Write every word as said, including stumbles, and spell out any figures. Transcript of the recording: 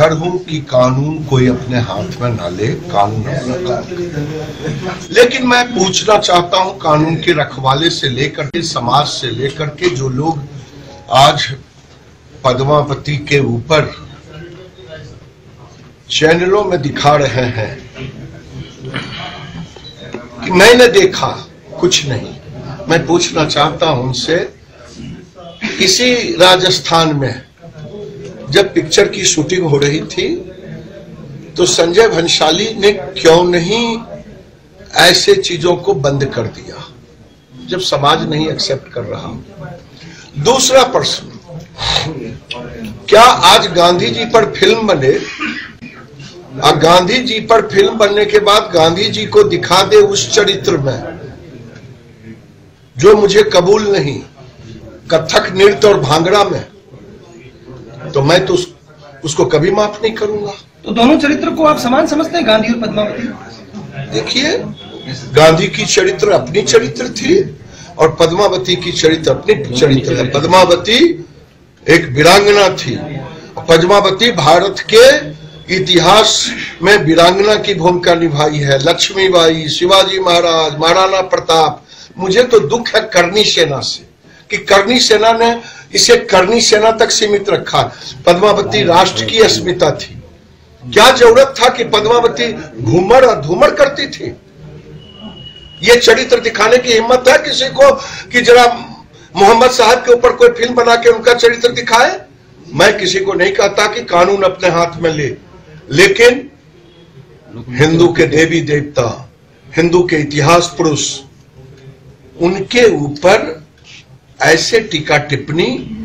डर हूं कि कानून कोई अपने हाथ में ना ले, कानून अपना काम करे। लेकिन मैं पूछना चाहता हूं, कानून के रखवाले से लेकर के, समाज से लेकर के, जो लोग आज पद्मावती के ऊपर चैनलों में दिखा रहे हैं कि मैंने देखा, कुछ नहीं। मैं पूछना चाहता हूं उनसे, इसी राजस्थान में जब पिक्चर की शूटिंग हो रही थी तो संजय भंसाली ने क्यों नहीं ऐसे चीजों को बंद कर दिया, जब समाज नहीं एक्सेप्ट कर रहा। दूसरा प्रश्न, क्या आज गांधी जी पर फिल्म बने और गांधी जी पर फिल्म बनने के बाद गांधी जी को दिखा दे उस चरित्र में जो मुझे कबूल नहीं, कथक नृत्य और भांगड़ा में, तो मैं तो उस, उसको कभी माफ नहीं करूंगा। तो दोनों चरित्र को आप समान समझते हैं, गांधी और पद्मावती? देखिए, गांधी की चरित्र अपनी चरित्र थी और पद्मावती की चरित्र अपनी चरित्र है। पद्मावती एक वीरांगना थी। पद्मावती भारत के इतिहास में वीरांगना की भूमिका निभाई है। लक्ष्मीबाई, शिवाजी महाराज, महाराणा प्रताप। मुझे तो दुख है करनी सेना से कि करनी सेना ने इसे करनी सेना तक सीमित रखा। पद्मावती राष्ट्र की अस्मिता थी। क्या जरूरत था कि पद्मावती घूमर और धूमर करती थी? ये चरित्र दिखाने की हिम्मत है किसी को कि जरा मोहम्मद साहब के ऊपर कोई फिल्म बना के उनका चरित्र दिखाए? मैं किसी को नहीं कहता कि कानून अपने हाथ में ले, लेकिन हिंदू के देवी देवता, हिंदू के इतिहास पुरुष, उनके ऊपर ऐसे टीका टिप्पणी